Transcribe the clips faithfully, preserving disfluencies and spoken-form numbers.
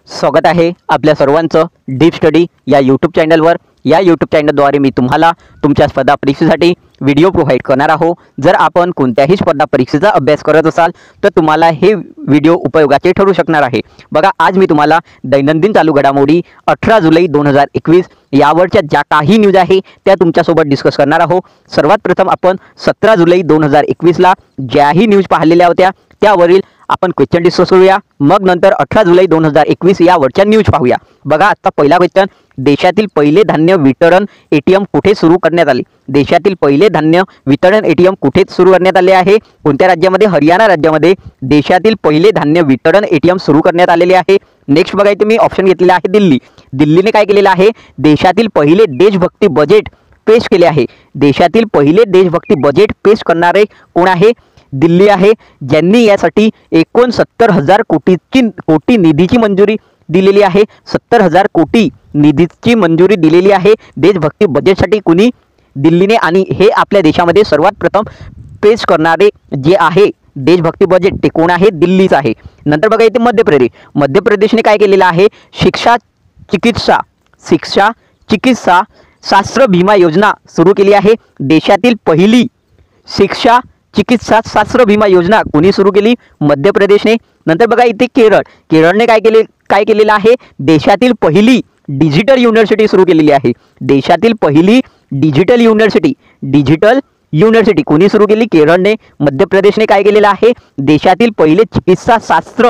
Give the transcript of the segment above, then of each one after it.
स्वागत आहे आपल्या सर्वांचं डीप स्टडी या यूट्यूब चॅनलवर। या यूट्यूब चॅनलद्वारे मी तुम्हाला तुमच्या स्पर्धा परीक्षेसाठी व्हिडिओ प्रोव्हाइड करणार आहो। जर आपण कोणत्याही स्पर्धा परीक्षेचा अभ्यास करत असाल तर तुम्हाला हे व्हिडिओ उपयोगाचे ठरू शकणार आहे। बघा, आज मी तुम्हाला दैनंदिन चालू घडामोडी अठरा जुलै दोन हजार एकवीस यावरच्या ज्या काही न्यूज आहे त्या तुमच्यासोबत डिस्कस करणार आहो। सर्वात प्रथम आपण सतरा जुलै दोन हजार एकवीसला ज्याही न्यूज पाहिलेल्या होत्या त्यावरील आपण क्वेश्चन डिस्कस करूया। मग नंतर अठरा जुलै दोन हजार एकवीस यावरच्या न्यूज पाहूया। बघा, आता पहिला क्वेश्चन, देशातील पहिले धान्य वितरण एटीएम कुठे सुरू करण्यात आले? देशातील पहिले धान्य वितरण एटीएम कुठे सुरू करण्यात आले आहे? कोणत्या राज्यामध्ये? हरियाणा राज्यामध्ये देशातील पहिले धान्य वितरण एटीएम सुरू करण्यात आलेले आहे। नेक्स्ट बघा, इथे मी ऑप्शन घेतलेला आहे दिल्ली। दिल्लीने काय केलेलं आहे? देशातील पहिले देशभक्ती बजेट पेश केले आहे। देशातील पहिले देशभक्ती बजेट पेश करणारे कोण आहे? दिल्ली आहे, ज्यांनी यासाठी एकोणसत्तर हजार कोटीची कोटी निधीची मंजुरी दिलेली आहे। सत्तर हजार कोटी निधीची मंजुरी दिलेली आहे देशभक्ती बजेटसाठी कुणी? दिल्लीने। आणि हे आपल्या देशामध्ये सर्वात प्रथम पेश करणारे जे आहे देशभक्ती बजेट ते कोण आहे? दिल्लीच आहे। नंतर बघा, इथे मध्य प्रदेश। मध्य प्रदेशने काय केलेलं आहे? शिक्षा चिकित्सा शिक्षा चिकित्सा शास्त्र बीमा योजना सुरू केली आहे। देशातील पहिली शिक्षा चिकित्सा शास्त्र बीमा योजना कोणी सुरू केली? मध्य प्रदेशने। नंतर बघा, इथे केरळ। केरळने काय केले काय केलेलं आहे? देशातील पहिली डिजिटल युनिव्हर्सिटी सुरू केलेली आहे। देशातील पहिली डिजिटल युनिव्हर्सिटी डिजिटल युनिव्हर्सिटी कोणी सुरू केली? केरळने। मध्य प्रदेशने काय केलेलं आहे? देशातील पहिले चिकित्सा शास्त्र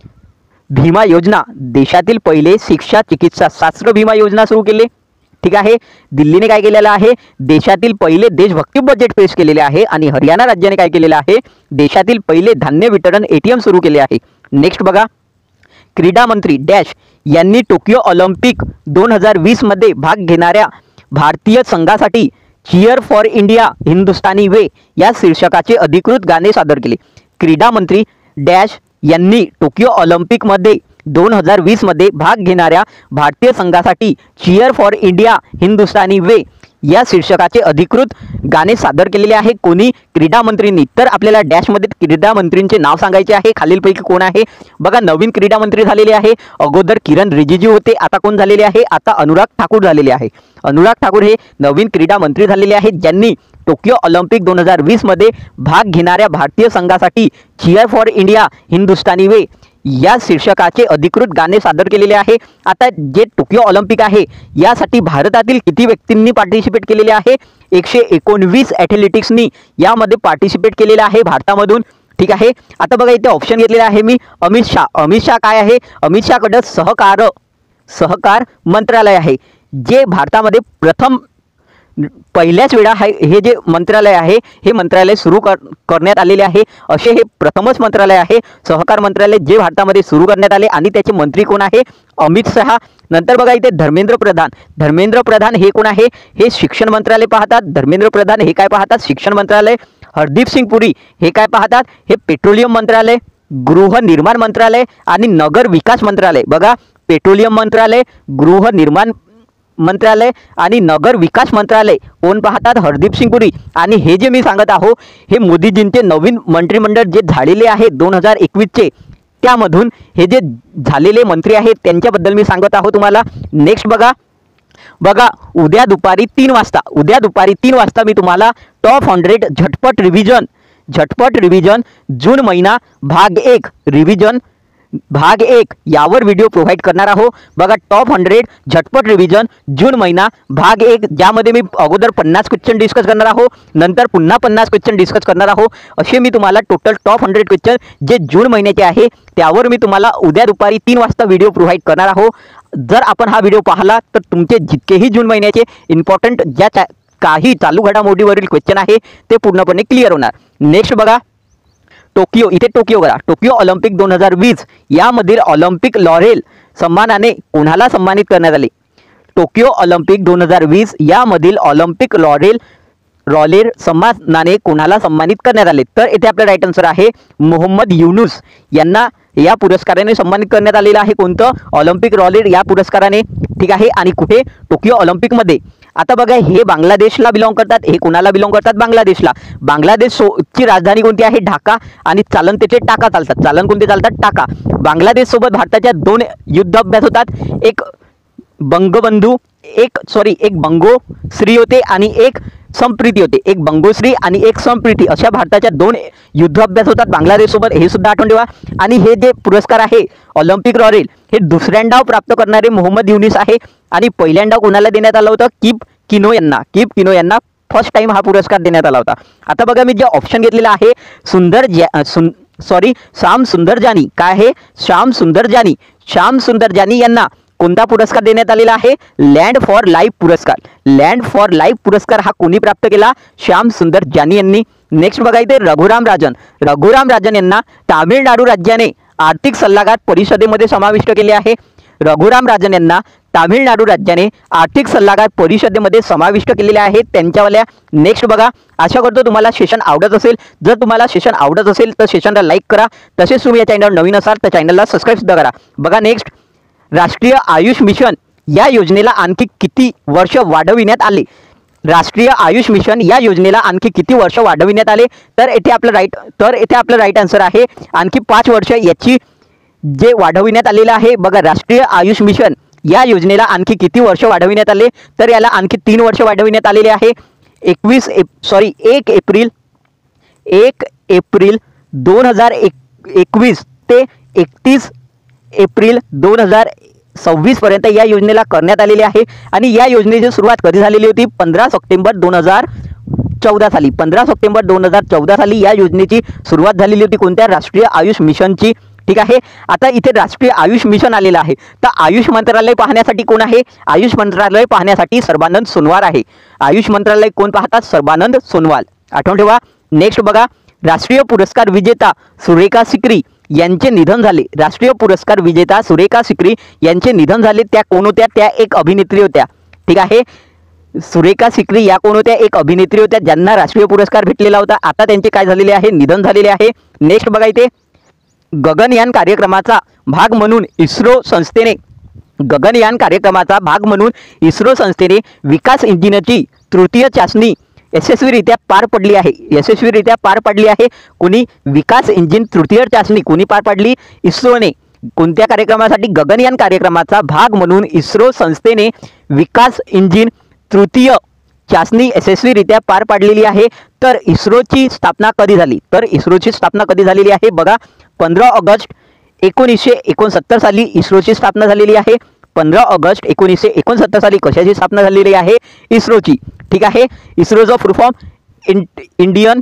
बीमा योजना देशातील पहिले शिक्षा चिकित्सा शास्त्र बीमा योजना सुरू केली। ठीक आहे। दिल्लीने काय केलेलं आहे? देशातील पहिले देशभक्ती बजेट पेश केलेले आहे। आणि हरियाणा राज्याने काय केलेलं आहे? देशातील पहिले धान्य वितरण एटीएम सुरू केले आहे। नेक्स्ट बघा, क्रीडा मंत्री डॅश यांनी टोकियो ऑलिम्पिक दोन हजार वीस मध्ये भाग घेणाऱ्या भारतीय संघासाठी cheer for India Hindustani way या शीर्षकाचे अधिकृत गाणे सादर केले। क्रीडा मंत्री डॅश यांनी टोकियो ऑलिम्पिक मध्ये दोन हजार वीस मध्ये भाग घेणाऱ्या भारतीय संघासाठी cheer for India Hindustani way या शीर्षकाचे अधिकृत गाणे सादर केलेले आहे। कोणी? क्रीडा मंत्रींनी। तर आपल्याला डॅशमध्ये क्रीडा मंत्रींचे नाव सांगायचे आहे। खालीलपैकी कोण आहे? बघा, नवीन क्रीडा मंत्री झालेले आहे। अगोदर किरण रिजिजू होते, आता कोण झालेले आहे? आता अनुराग ठाकूर झालेले आहे। अनुराग ठाकूर हे नवीन क्रीडा मंत्री झालेले आहेत, ज्यांनी टोकियो ऑलिम्पिक दोन हजार वीस मध्ये भाग घेणाऱ्या भारतीय संघासाठी cheer for India Hindustani way या शीर्षकाचे अधिकृत गाणे सादर केलेले आहे। आता जे टोकियो ऑलिम्पिक आहे यासाठी भारतातील किती व्यक्तींनी पार्टिसिपेट केलेले आहे? एकशे एकोणवीस ॲथलेटिक्सनी यामध्ये पार्टिसिपेट केलेलं आहे भारतामधून। ठीक आहे। आता बघा, इथे ऑप्शन घेतलेला आहे मी अमित शाह। अमित शाह काय आहे? अमित शाहकडे सहकार सहकार मंत्रालय आहे, जे भारतामध्ये प्रथम पहिल्याच वेळा हे जे मंत्रालय आहे हे मंत्रालय सुरू कर करण्यात आलेले आहे। असे हे प्रथमच मंत्रालय आहे सहकार मंत्रालय जे भारतामध्ये सुरू करण्यात आले। आणि त्याचे मंत्री कोण आहे? अमित शहा। नंतर बघा, इथे धर्मेंद्र प्रधान। धर्मेंद्र प्रधान हे कोण आहे? हे शिक्षण मंत्रालय पाहतात। धर्मेंद्र प्रधान हे काय पाहतात? शिक्षण मंत्रालय। हरदीप सिंग पुरी हे काय पाहतात? हे पेट्रोलियम मंत्रालय, गृहनिर्माण मंत्रालय आणि नगर विकास मंत्रालय। बघा, पेट्रोलियम मंत्रालय, गृहनिर्माण मंत्रालय आणि नगर विकास मंत्रालय कोण पाहतात? हरदीप सिंग पुरी। आणि हे जे मी सांगत आहो हे मोदीजींचे नवीन मंत्रिमंडळ जे झालेले आहे दोन हजार एकवीसचे त्यामधून हे जे झालेले मंत्री आहेत त्यांच्याबद्दल मी सांगत आहो तुम्हाला। नेक्स्ट बघा बघा उद्या दुपारी तीन वाजता उद्या दुपारी तीन वाजता मी तुम्हाला टॉप हंड्रेड झटपट रिव्हिजन झटपट रिव्हिजन जून महिना भाग एक रिव्हिजन भाग एक यावर व्हिडिओ प्रोव्हाइड करणार आहो। बघा, टॉप हंड्रेड झटपट रिव्हिजन जून महिना भाग एक, ज्यामध्ये मी अगोदर पन्नास क्वेश्चन डिस्कस करणार आहो, नंतर पुन्हा पन्नास क्वेश्चन डिस्कस करणार आहो। असे मी तुम्हाला टोटल टॉप हंड्रेड क्वेश्चन जे जून महिन्याचे आहे त्यावर मी तुम्हाला उद्या दुपारी तीन वाजता व्हिडिओ प्रोव्हाइड करणार आहो। जर आपण हा व्हिडिओ पाहिला तर तुमचे जितकेही जून महिन्याचे इम्पॉर्टंट ज्या काही चालू घडामोडीवरील क्वेश्चन आहे ते पूर्णपणे क्लिअर होणार। नेक्स्ट बघा, टोकियो। इथे टोकियो बघा, टोकियो ऑलिम्पिक दोन हजार वीस यामधील ऑलिम्पिक लॉरेल सन्मानाने कोणाला सन्मानित करण्यात आले? टोकियो ऑलिम्पिक दोन हजार वीस यामधील ऑलिम्पिक लॉरेल रॉलेर सन्मानाने कोणाला सन्मानित करण्यात आले? तर इथे आपला राईट आन्सर आहे मोहम्मद युनुस यांना या पुरस्काराने सन्मानित करण्यात आलेलं आहे. कोणतं? ऑलिम्पिक रॉलेट या पुरस्काराने. ठीक आहे. आणि कुठे? टोकियो ऑलिम्पिकमध्ये. आता बघा, हे बांगलादेशला बिलॉंग करतात. हे कोणाला बिलॉंग करतात? बांगलादेशला. बांगलादेश ची राजधानी कोणती आहे? ढाका. आणि चालन त्याचे टाका चालतात. चालन कोणते चालतात? टाका. बांगलादेश सोबत भारताच्या दोन युद्ध अभ्यास होतात. एक बंगबंधू एक सॉरी एक बंगोश्री होते आणि एक संप्रीती होते. एक बंगोश्री आणि एक संप्रीती अशा भारताच्या दोन युद्ध अभ्यास होतात बांगलादेश सोबत. हे सुद्धा आठवण ठेवा. आणि हे जे पुरस्कार आहे ऑलिम्पिक रॉरेल, हे दुसऱ्यांदा प्राप्त करणारे मोहम्मद युनिस आहे. आणि पहिल्यांदा कोणाला देण्यात आलं होतं? किप किनो यांना. किप किनो यांना फर्स्ट टाइम हा पुरस्कार देण्यात आला होता. आता बघा, मी जे ऑप्शन घेतलेला आहे सुंदर सुं सॉरी श्याम सुंदर जानी. काय आहे? श्याम सुंदर जानी. श्याम सुंदर जानी यांना कोणता पुरस्कार देण्यात आलेला आहे? लँड फॉर लाईफ पुरस्कार. लँड फॉर लाईफ पुरस्कार हा कोणी प्राप्त केला? श्याम सुंदर जानी यांनी. नेक्स्ट बघा इथे रघुराम राजन. रघुराम राजन यांना तामिळनाडू राज्याने आर्थिक सल्लागार परिषदेमध्ये समाविष्ट केले आहे. रघुराम राजन यांना तामिळनाडू राज्याने आर्थिक सल्लागार परिषदेमध्ये समाविष्ट केलेले आहेत त्यांच्यावाल्या. नेक्स्ट बघा, आशा करतो तुम्हाला सेशन आवडत असेल. जर तुम्हाला सेशन आवडत असेल तर सेशनला लाईक करा. तसेच तुम्ही या चॅनलवर नवीन असाल तर चॅनलला सबस्क्राईब सुद्धा करा. बघा नेक्स्ट, राष्ट्रीय आयुष मिशन या योजनेला आणखी किती वर्ष वाढविण्यात आले? राष्ट्रीय आयुष मिशन या योजनेला आणखी किती वर्ष वाढविण्यात आले? तर येथे आपलं राईट तर येथे आपलं राईट आन्सर आहे आणखी पाच वर्ष याची जे वाढविण्यात आलेलं आहे. बघा, राष्ट्रीय आयुष मिशन या योजनेला आणखी किती वर्ष वाढविण्यात आले? तर याला आणखी तीन वर्ष वाढविण्यात आलेले आहे. एकवीस एप सॉरी एक एप्रिल एक एप्रिल दोन हजार एक एकवीस ते एकतीस एप्रिल दोन हजार सव्वीस पर्यंत या योजनेला करण्यात आलेली आहे. आणि या योजनेची सुरुवात कधी झालेली होती? पंधरा सप्टेंबर दोन हजार चौदा साली. पंधरा सप्टेंबर दोन हजार चौदा साली या योजनेची सुरुवात झालेली होती. कोणत्या? राष्ट्रीय आयुष मिशनची. ठीक आहे. आता इथे राष्ट्रीय आयुष मिशन आलेलं आहे. तर आयुष मंत्रालय पाहण्यासाठी कोण आहे? आयुष मंत्रालय पाहण्यासाठी सर्बानंद सोनवाल आहे. आयुष मंत्रालय कोण पाहतात? सर्बानंद सोनवाल. आठवण ठेवा. नेक्स्ट बघा, राष्ट्रीय पुरस्कार विजेता सुरेखा सिकरी यांचे निधन झाले. राष्ट्रीय पुरस्कार विजेता सुरेखा सिकरी यांचे निधन झाले. त्या कोण होत्या? त्या एक अभिनेत्री होत्या. ठीक आहे. सुरेखा सिकरी या कोण होत्या? एक अभिनेत्री होत्या ज्यांना राष्ट्रीय पुरस्कार भेटलेला होता. आता त्यांचे काय झालेले आहे? निधन झालेले आहे. नेक्स्ट बघा इथे, गगनयान कार्यक्रमाचा भाग म्हणून इस्रो संस्थेने गगनयान कार्यक्रमाचा भाग म्हणून इस्रो संस्थेने विकास इंजिनची तृतीय चाचणी यशस्वीरित्या पार पडली आहे. यशस्वीरित्या पार पडली आहे. कोणी? विकास इंजिन तृतीय चाचणी कोणी पार पाडली? इस्रोने. कोणत्या कार्यक्रमासाठी? गगनयान कार्यक्रमाचा भाग म्हणून इस्रो संस्थेने विकास इंजिन तृतीय चाचणी यशस्वीरित्या पार पाडलेली आहे. तर इस्रोची स्थापना कधी झाली? तर इस्रोची स्थापना कधी झालेली आहे? बघा, पंधरा ऑगस्ट एकोणीसशे एकोणसत्तर साली इस्रोची स्थापना झालेली आहे. पंधरा ऑगस्ट एकोणीसशे एकोणसत्तर साली कशाची स्थापना झालेली आहे? इस्रोची. ठीक आहे. इस्रोचा full form Indian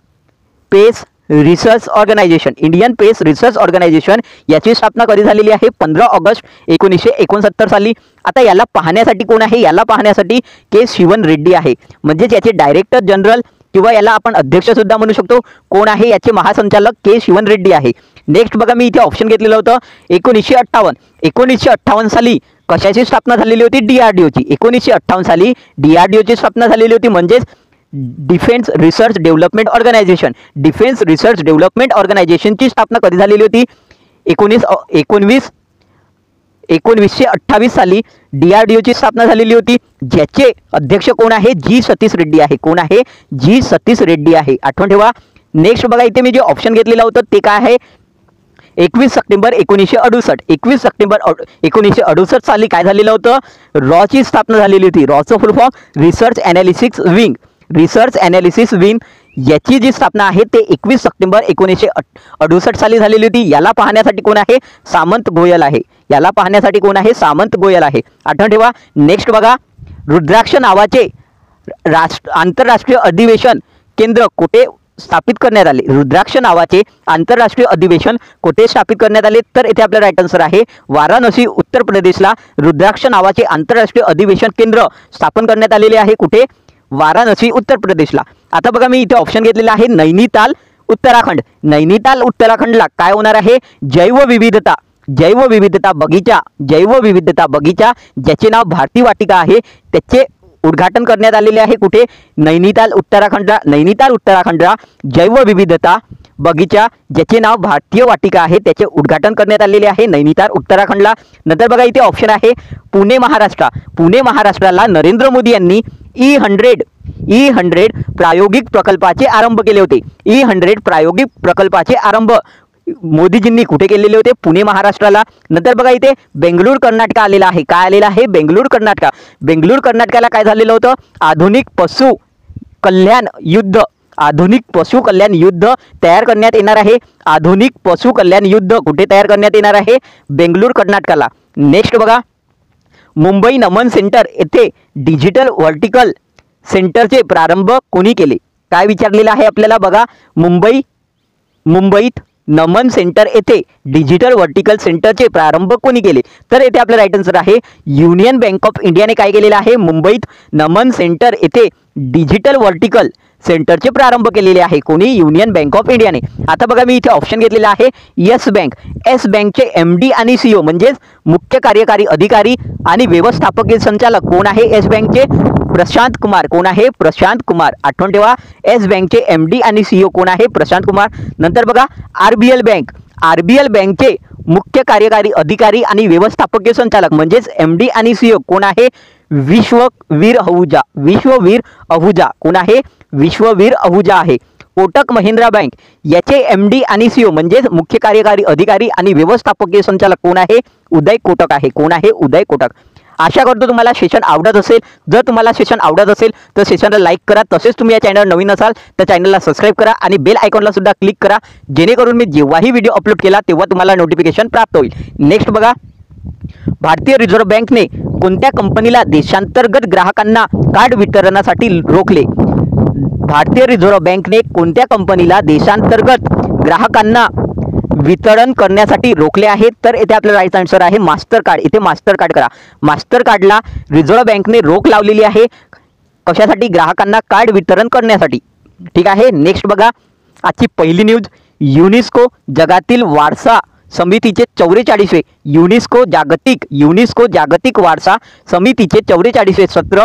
Space Research Organisation. Indian Space Research Organisation याची स्थापना कधी झालेली आहे? पंधरा ऑगस्ट एकोणीसशे एकोणसत्तर साली. आता याला पाहण्यासाठी कोण आहे? याला पाहण्यासाठी के शिवन रेड्डी आहे. म्हणजेच याचे डायरेक्टर जनरल किंवा याला आपण अध्यक्ष सुद्धा म्हणू शकतो. कोण आहे? याचे महासंचालक के शिवन रेड्डी आहे. नेक्स्ट बघा, मी इथे ऑप्शन घेतलेलं होतं एकोणीसशे अठ्ठावन्न एकोणीसशे अठ्ठावन्न साली कशाची स्थापना झालेली होती? डीआरडीओची. एकोणीसशे अठ्ठावन्न साली डीआरडीओची स्थापना झालेली होती. म्हणजेच defence research development organisation. Defence research development ऑर्गनायझेशनची स्थापना कधी झालेली होती? एकोणीस एकोणवीस एकोणवीसशे अठ्ठावीस साली डीआरडीओची स्थापना झालेली होती. ज्याचे अध्यक्ष कोण आहे? जी सतीश रेड्डी आहे. कोण आहे? जी सतीश रेड्डी आहे. आठवण ठेवा. नेक्स्ट बघा, इथे मी जे ऑप्शन घेतलेलं होतं ते काय आहे? एकवीस सप्टेंबर एकोणीसशे अडुसष्ट एकवीस सप्टेंबर एकोणीसशे अडुसष्ट साली काय झालेलं होतं? रॉची स्थापना झालेली होती. रॉचं full form research analysis wing. Research analysis wing याची जी स्थापना आहे ते एकवीस सप्टेंबर एकोणीसशे अडुसष्ट साली झालेली होती. याला पाहण्यासाठी कोण आहे? सामंत गोयल आहे. याला पाहण्यासाठी कोण आहे? सामंत गोयल आहे. आठवण ठेवा. नेक्स्ट बघा, रुद्राक्ष नावाचे राष्ट्र आंतरराष्ट्रीय अधिवेशन केंद्र कुठे स्थापित करण्यात आले? रुद्राक्ष नावाचे आंतरराष्ट्रीय अधिवेशन कुठे स्थापित करण्यात आले? तर इथे आपला राईट आन्सर आहे वाराणसी, उत्तर प्रदेशला रुद्राक्ष नावाचे आंतरराष्ट्रीय अधिवेशन केंद्र स्थापन करण्यात आलेले आहे. कुठे? वाराणसी, उत्तर प्रदेशला. आता बघा, मी इथे ऑप्शन घेतलेला आहे नैनिताल, उत्तराखंड. नैनिताल उत्तराखंडला काय होणार आहे? जैवविविधता जैवविविधता बगीचा जैवविविधता बगीचा ज्याचे नाव भारती वाटिका आहे त्याचे उद्घाटन करण्यात आलेले आहे. कुठे? नैनिताल उत्तराखंडला. नैनिताल उत्तराखंडला जैवविविधता बगीचा ज्याचे नाव भारतीय वाटिका आहे त्याचे उद्घाटन करण्यात आलेले आहे नैनिताल उत्तराखंडला. नंतर बघा इथे ऑप्शन आहे पुणे महाराष्ट्र. पुणे महाराष्ट्राला नरेंद्र मोदी यांनी ई हंड्रेड ई हंड्रेड प्रायोगिक प्रकल्पाचे आरंभ केले होते. ई हंड्रेड प्रायोगिक प्रकल्पाचे आरंभ मोदीजींनी कुठे केलेले होते? पुणे महाराष्ट्राला. नंतर बघा इथे बेंगळूर कर्नाटक आलेला आहे. काय आलेला आहे? बेंगळूर कर्नाटक. बेंगळूर कर्नाटकाला काय झालेलं होतं? आधुनिक पशु कल्याण युद्ध आधुनिक पशु कल्याण युद्ध तयार करण्यात येणार आहे. आधुनिक पशु कल्याण युद्ध कुठे तयार करण्यात येणार आहे? बेंगळूर कर्नाटकाला. नेक्स्ट बघा मुंबई नमन सेंटर येथे डिजिटल व्हर्टिकल सेंटरचे प्रारंभ कोणी केले? काय विचारलेलं आहे आपल्याला? बघा मुंबई मुंबईत नमन सेंटर येथे डिजिटल व्हर्टिकल सेंटरचे प्रारंभ कोणी केले? तर येथे आपलं राईट आन्सर आहे युनियन बँक ऑफ इंडियाने काय केलेलं आहे? मुंबईत नमन सेंटर येथे डिजिटल व्हर्टिकल सेंटरचे प्रारंभ केलेले आहे. कोणी? युनियन बँक ऑफ इंडियाने. आता बघा मी इथे ऑप्शन घेतलेला आहे येस बँक. येस बँकचे एम डी आणि सीईओ म्हणजेच मुख्य कार्यकारी अधिकारी आणि व्यवस्थापकीय संचालक कोण आहे? येस बँकचे प्रशांत कुमार. कोण आहे? प्रशांत कुमार. आठवण ठेवा येस बँकचे एम डी आणि सीईओ कोण आहे? प्रशांत कुमार. नंतर बघा आरबीएल बँक. आरबीएल बँकचे मुख्य कार्यकारी अधिकारी आणि व्यवस्थापकीय संचालक म्हणजेच एम डी आणि सीईओ कोण आहे? विश्ववीर अहुजा. विश्ववीर अहुजा. कोण आहे? विश्ववीर अहुजा आहे. कोटक महिंद्रा बँक याचे एम डी आणि सीईओ म्हणजेच मुख्य कार्यकारी अधिकारी आणि व्यवस्थापकीय संचालक कोण आहे? उदय कोटक आहे. कोण आहे? उदय कोटक. आशा करतो तुम्हाला सेशन आवडत असेल. जर तुम्हाला सेशन आवडत असेल तर सेशनला लाईक करा. तसेच तुम्ही या चॅनल नवीन असाल तर चॅनलला सबस्क्राईब करा आणि बेल आयकॉनला सुद्धा क्लिक करा जेणेकरून मी जेव्हाही व्हिडिओ अपलोड केला तेव्हा तुम्हाला नोटिफिकेशन प्राप्त होईल. नेक्स्ट बघा भारतीय रिझर्व्ह बँकने कोणत्या कंपनीला देशांतर्गत ग्राहकांना कार्ड वितरणासाठी रोखले? भारतीय रिझर्व्ह बँकने कोणत्या कंपनीला देशांतर्गत ग्राहकांना वितरण करण्यासाठी रोखले आहे? तर इथे आपलं राईट आन्सर आहे मास्टर कार्ड. इथे मास्टर कार्ड करा. मास्टर कार्डला रिझर्व्ह बँकने रोख लावलेली आहे. कशासाठी? ग्राहकांना कार्ड वितरण करण्यासाठी. ठीक आहे. नेक्स्ट बघा आजची पहिली न्यूज. युनेस्को जगातील वारसा समितीचे चौवेचाळीसवे युनेस्को जागतिक युनेस्को जागतिक वारसा समितीचे चौवेचाळीसवे सत्र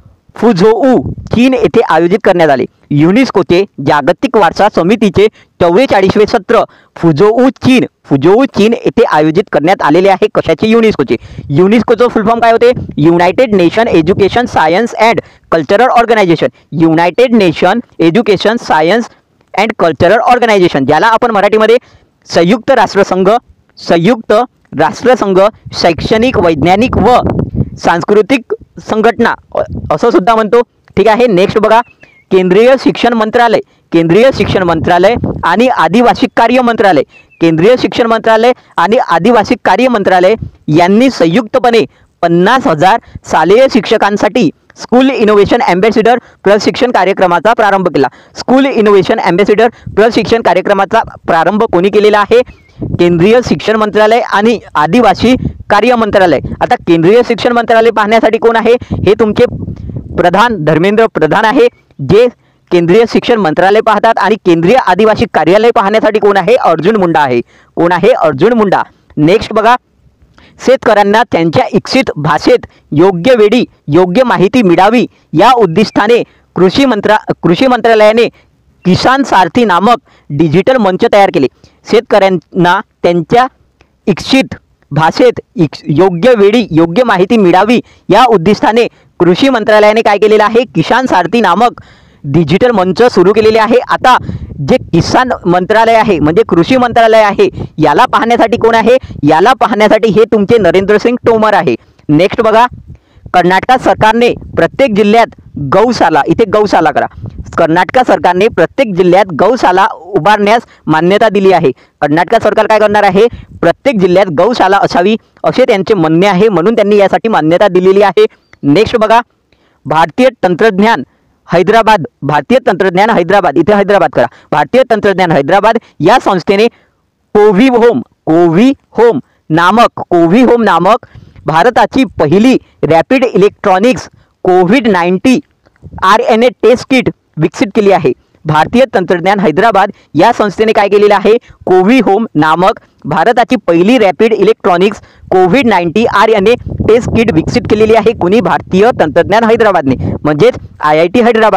फुझोऊ चीन येथे आयोजित करण्यात आले. युनेस्कोचे जागतिक वारसा समितीचे चौवेचाळीसवे सत्र फुझोऊ चीन फुझोऊ चीन येथे आयोजित करण्यात आलेले आहे. कशाचे? युनेस्कोचे. युनेस्कोचं फुल फॉर्म काय होते? United Nation education science and cultural organisation. United Nation education science and cultural organisation ज्याला आपण मराठीमध्ये संयुक्त राष्ट्रसंघ संयुक्त राष्ट्रसंघ शैक्षणिक वैज्ञानिक व सांस्कृतिक संघटना असं सुद्धा म्हणतो. ठीक आहे. नेक्स्ट बघा केंद्रीय शिक्षण मंत्रालय केंद्रीय शिक्षण मंत्रालय आणि आदिवासी कार्य मंत्रालय केंद्रीय शिक्षण मंत्रालय आणि आदिवासी कार्य मंत्रालय यांनी संयुक्तपणे पन्नास हजार शालेय शिक्षकांसाठी स्कूल इनोव्हेशन अँबॅसिडर प्रशिक्षण कार्यक्रमाचा प्रारंभ केला. स्कूल इनोव्हेशन अँबॅसिडर प्रशिक्षण कार्यक्रमाचा प्रारंभ कोणी केलेला आहे? केंद्रीय शिक्षण मंत्रालय आणि आदिवासी कार्य मंत्रालय. आता केंद्रीय शिक्षण मंत्रालय पाहण्यासाठी कोण आहे? हे तुमचे प्रधान धर्मेंद्र प्रधान आहे जे केंद्रीय शिक्षण मंत्रालय पाहतात. आणि केंद्रीय आदिवासी कार्यालय पाहण्यासाठी कोण आहे? अर्जुन मुंडा आहे. कोण आहे? अर्जुन मुंडा. नेक्स्ट बघा शेतकऱ्यांना त्यांच्या इच्छित भाषेत योग्य वेळी योग्य माहिती मिळावी या उद्दिष्टाने कृषी मंत्रा कृषी मंत्रालयाने किसान सारथी नामक डिजिटल मंच तयार केले. शेतकऱ्यांना त्यांच्या इच्छित भाषेत योग्य वेळी योग्य माहिती मिळावी या उद्दिष्टाने कृषी मंत्रालयाने काय केलेलं आहे? किसान सारथी नामक डिजिटल मंच सुरू केलेले आहे. आता जे किसान मंत्रालय आहे म्हणजे कृषी मंत्रालय आहे याला पाहण्यासाठी कोण आहे? याला पाहण्यासाठी हे तुमचे नरेंद्र सिंग तोमर आहे. नेक्स्ट बघा कर्नाटक सरकारने प्रत्येक जिल्ह्यात गौशाला इथे गौशाला करा कर्नाटक सरकारने प्रत्येक जिल्ह्यात गौशाला उभारण्यास मान्यता दिली आहे. कर्नाटक सरकार काय करणार आहे? प्रत्येक जिल्ह्यात गौशाला असावी असे त्यांचे म्हणणे आहे म्हणून त्यांनी यासाठी मान्यता दिलेली आहे. नेक्स्ट बघा भारतीय तंत्रज्ञान हैदराबाद भारतीय तंत्रज्ञान हैदराबाद इथे हैदराबाद करा. भारतीय तंत्रज्ञान हैदराबाद या संस्थेने कोव्ही होम कोव्ही होम नामक कोव्ही होम नामक भारताची पहिली rapid electronics covid nineteen R N A test kit विकसित केली आहे. भारतीय तंत्रज्ञान हैदराबाद या संस्थेने काय केलेलं आहे? कोव्ही होम नामक भारताची पहिली rapid electronics covid nineteen R N A test kit विकसित केलेली आहे. कुणी? भारतीय तंत्रज्ञान हैदराबादने म्हणजेच आय आय टी हैदराबादने.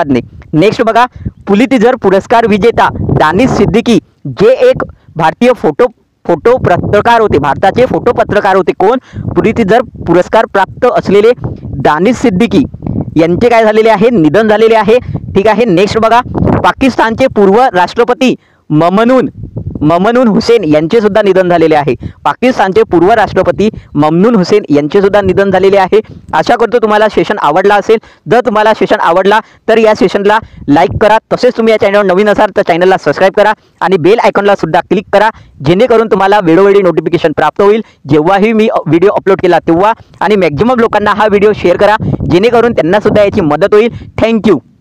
नेक्स्ट बघा, पुलित्झर पुरस्कार विजेता दानिश सिद्दीकी, जे एक भारतीय फोटो फोटो पत्रकार होते, भारताचे फोटो पत्रकार होते. कोण? पुलित्झर पुरस्कार प्राप्त असलेले दानिश सिद्दीकी यांचे काय झालेले आहे? निधन झालेले आहे. ठीक आहे. नेक्स्ट बघा, पाकिस्तानचे पूर्व राष्ट्रपती ममनून ममनून हुसेन यांचे सुद्धा निधन झालेले आहे. पाकिस्तानचे पूर्व राष्ट्रपती ममनून हुसेन यांचे सुद्धा निधन झालेले आहे. आशा करतो तुम्हाला सेशन आवडला असेल. जर तुम्हाला सेशन आवडला तर या सेशनला लाईक करा. तसेच तुम्ही या चॅनलवर नवीन असाल तर चॅनलला सबस्क्राईब करा आणि बेल आयकॉनला सुद्धा क्लिक करा, जेणेकरून तुम्हाला वेळोवेळी नोटिफिकेशन प्राप्त होईल जेव्हाही मी व्हिडिओ अपलोड केला तेव्हा. आणि मॅक्झिमम लोकांना हा व्हिडिओ शेअर करा, जेणेकरून त्यांना सुद्धा याची मदत होईल. थँक्यू.